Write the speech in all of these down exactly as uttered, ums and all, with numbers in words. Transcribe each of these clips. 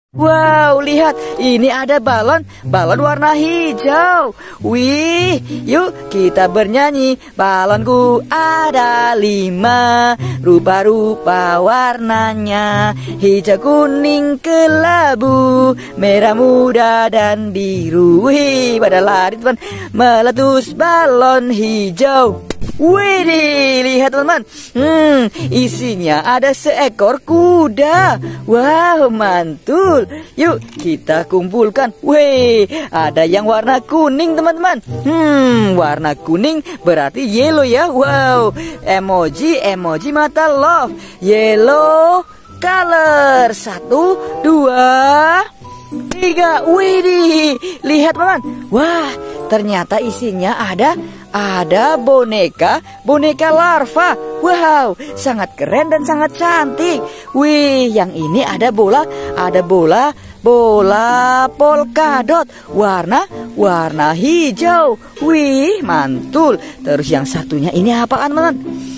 Wow, lihat, ini ada balon, balon warna hijau. Wih, yuk kita bernyanyi. Balonku ada lima, rupa-rupa warnanya, hijau, kuning, kelabu, merah muda, dan biru. Wih, pada lari teman, meletus balon hijau. Wih, lihat teman-teman. Hmm, isinya ada seekor kuda. Wow, mantul. Yuk kita kumpulkan. Wih, ada yang warna kuning teman-teman. Hmm, warna kuning berarti yellow ya. Wow, emoji emoji mata love, yellow color. Satu, dua, tiga. Wih, lihat teman-teman. Wah, ternyata isinya ada Ada boneka, boneka larva. Wow, sangat keren dan sangat cantik. Wih, yang ini ada bola, ada bola, bola polkadot. Warna, warna hijau. Wih, mantul. Terus yang satunya ini apaan, teman-teman?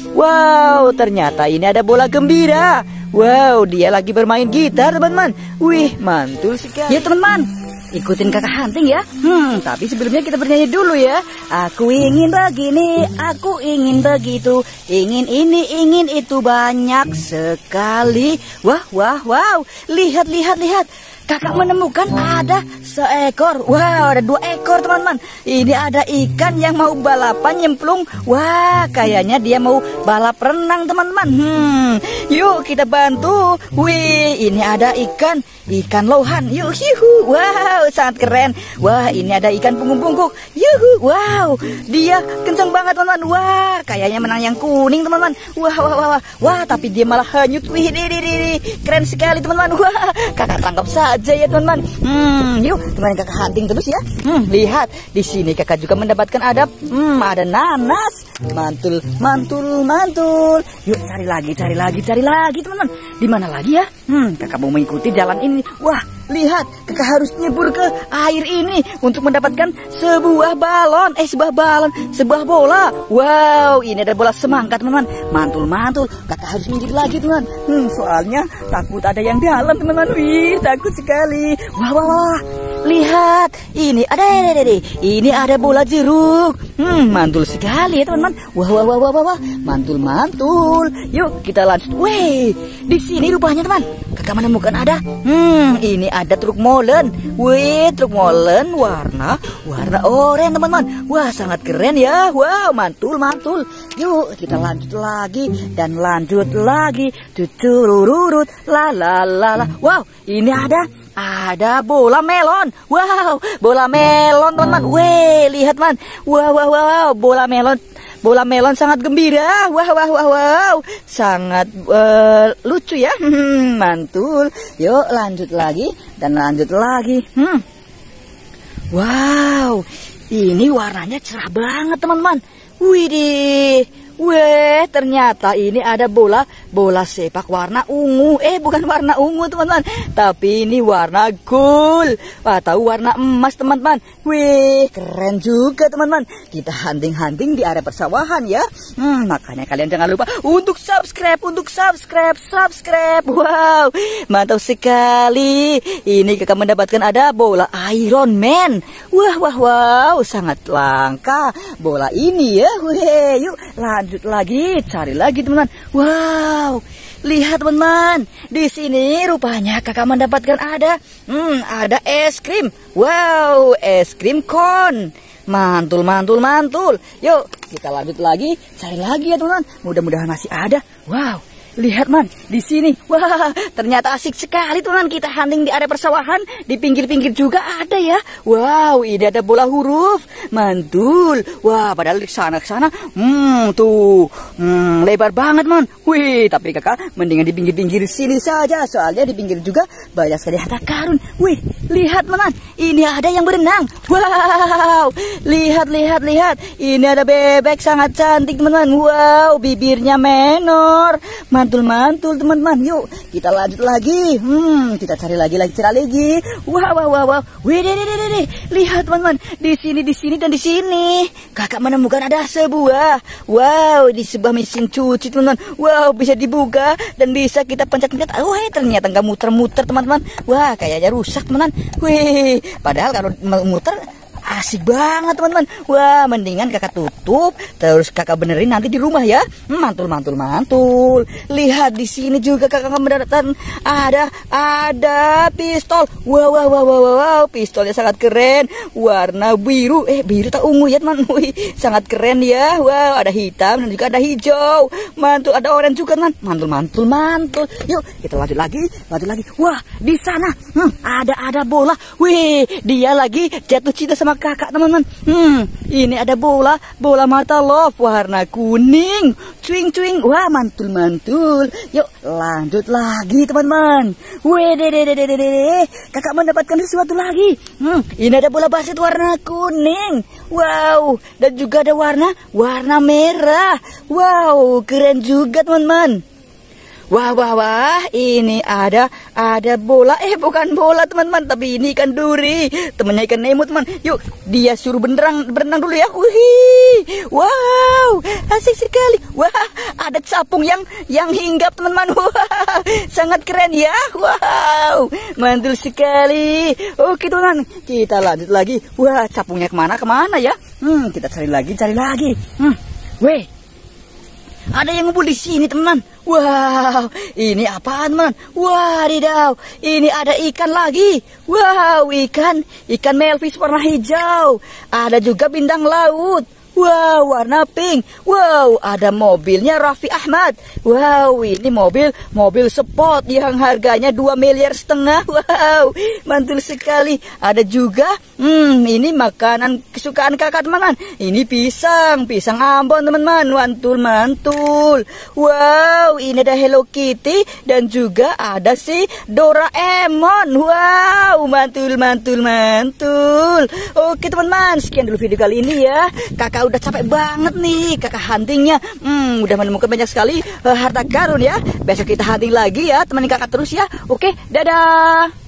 Wow, ternyata ini ada bola gembira. Wow, dia lagi bermain gitar, teman-teman. Wih, mantul sekali. Ya, teman-teman, ikutin kakak hunting ya. Hmm, tapi sebelumnya kita bernyanyi dulu ya. Aku ingin begini, aku ingin begitu, ingin ini, ingin itu, banyak sekali. Wah, wah, wow. Lihat, lihat, lihat. Kakak menemukan ada seekor. Wow, ada dua ekor teman-teman. Ini ada ikan yang mau balapan nyemplung. Wah, kayaknya dia mau balap renang teman-teman. Hmm, yuk kita bantu. Wih, ini ada ikan, ikan lohan. Yuk, yuhu. Wow, sangat keren. Wah, ini ada ikan punggung-punggung. Yuhu, wow. Dia kencang banget teman-teman. Wah, kayaknya menang yang kuning teman-teman. Wah, wah, wah, wah. Wah, tapi dia malah hanyut. Wih, di, di, di, di. Keren sekali teman-teman. Wah, kakak tangkap saja ya teman-teman. Hmm, yuk teman kakak hunting terus ya. Hmm, lihat di sini kakak juga mendapatkan ada, hmm, ada nanas. Mantul, mantul, mantul. Yuk cari lagi, cari lagi, cari lagi teman-teman. Di mana lagi ya? Hmm, kakak mau mengikuti jalan ini. Wah, lihat, kakak harus nyebur ke air ini untuk mendapatkan sebuah balon. Eh, sebuah balon, sebuah bola. Wow, ini ada bola semangka teman-teman. Mantul, mantul. Kakak harus minggir lagi teman. Hmm, soalnya takut ada yang dalam teman-teman. Wih, takut sekali. Wah, wah, wah. Lihat, ini ada, ada, ada, ini ada bola jeruk. Hmm, mantul sekali ya teman-teman. Wah, wah, wah, wah, wah, mantul, mantul. Yuk kita lanjut. Wih, di sini rupanya teman, kakak menemukan ada. Hmm, ini ada truk molen. Wih, truk molen warna, warna oranye teman-teman. Wah, sangat keren ya. Wow, mantul, mantul. Yuk kita lanjut lagi dan lanjut lagi. Cucurururut, la la la la. Wow, ini ada. Ada bola melon. Wow, bola melon teman-teman. Weh, lihat man. Wow, wow, wow, bola melon. Bola melon sangat gembira. Wow, wow, wow, wow. Sangat uh, lucu ya. Hmm, mantul. Yuk lanjut lagi dan lanjut lagi. Hmm. Wow, ini warnanya cerah banget teman-teman. Widih. Weh, ternyata ini ada bola, bola sepak warna ungu. Eh, bukan warna ungu teman-teman, tapi ini warna gold atau warna emas teman-teman. Wih, keren juga teman-teman. Kita hunting-hunting di area persawahan ya. Hmm, makanya kalian jangan lupa untuk subscribe, untuk subscribe, subscribe. Wow, mantap sekali. Ini kakak mendapatkan ada bola Iron Man. Wah, wah, wow, sangat langka bola ini ya. Weh, yuk lanjut. Lanjut lagi, cari lagi teman-teman. Wow, lihat teman-teman. Di sini rupanya kakak mendapatkan ada, hmm, ada es krim. Wow, es krim cone. Mantul, mantul, mantul. Yuk, kita lanjut lagi, cari lagi ya teman-teman. Mudah-mudahan masih ada. Wow. Lihat man, di sini, wah, ternyata asik sekali teman. Kita hunting di area persawahan, di pinggir-pinggir juga ada ya. Wow, ini ada bola huruf, mantul. Wah, padahal di sana ke sana, hmm, tuh, hmm, lebar banget man. Wih, tapi kakak mendingan di pinggir-pinggir sini saja, soalnya di pinggir juga banyak sekali harta karun. Wih, lihat man, ini ada yang berenang. Wow, lihat, lihat, lihat, ini ada bebek sangat cantik teman-teman. Wow, bibirnya menor. mantul-mantul teman-teman. Yuk kita lanjut lagi. Hmm, kita cari lagi lagi cari lagi. Wah wah wah wah. Wih, deh, deh, deh, deh. Lihat teman-teman, di sini di sini dan di sini. Kakak menemukan ada sebuah. Wow, di sebuah mesin cuci teman-teman. Wow, bisa dibuka dan bisa kita pencet-pencet. Oh, hey, ternyata nggak muter-muter teman-teman. Wah, kayaknya rusak teman-teman. Wih, padahal kalau muter asik banget teman-teman. Wah, mendingan kakak tutup terus kakak benerin nanti di rumah ya. Mantul mantul mantul. Lihat di sini juga kakak mendapatkan ada ada pistol. Wow wow wow wow wow, pistolnya sangat keren. Warna biru, eh biru tak ungu ya teman. Wih, sangat keren ya. Wow, ada hitam dan juga ada hijau. Mantul, ada oranye juga teman. Mantul mantul mantul. Yuk kita lanjut lagi, lanjut lagi. Wah, di sana hmm, ada ada bola. Wih, dia lagi jatuh cinta sama kakak teman-teman. Hmm, ini ada bola, bola mata love warna kuning. Cuing cuing. Wah, mantul mantul. Yuk lanjut lagi teman-teman. Wih, deh deh deh deh deh. Kakak mendapatkan sesuatu lagi. Hmm, ini ada bola basket warna kuning. Wow, dan juga ada warna warna merah. Wow, keren juga teman-teman. Wah, wah, wah, ini ada, ada bola, eh bukan bola teman-teman, tapi ini ikan duri, temennya ikan Nemo teman. Yuk, dia suruh berenang, berenang dulu ya. Wih, wow, asik sekali. Wah, ada capung yang, yang hinggap teman-teman. Wah, sangat keren ya. Wow, mantul sekali. Oke teman-teman, kita lanjut lagi. Wah, capungnya kemana, kemana ya? Hmm, kita cari lagi, cari lagi. Hmm, weh. Ada yang ngumpul di sini teman. Wow, ini apaan teman? Wadidaw, ini ada ikan lagi. Wow, ikan, ikan melfish warna hijau. Ada juga bintang laut. Wow, warna pink. Wow, ada mobilnya Raffi Ahmad. Wow, ini mobil, mobil sport yang harganya dua miliar setengah. Wow, mantul sekali. Ada juga, hmm, ini makanan kesukaan kakak teman-teman. Ini pisang, pisang Ambon teman-teman. Mantul, mantul. Wow, ini ada Hello Kitty dan juga ada si Doraemon. Wow, mantul, mantul, mantul. Oke teman-teman, sekian dulu video kali ini ya. Kakak udah capek banget nih kakak huntingnya. Hmm, udah menemukan banyak sekali uh, harta karun ya. Besok kita hunting lagi ya, temenin kakak terus ya. Oke, dadah.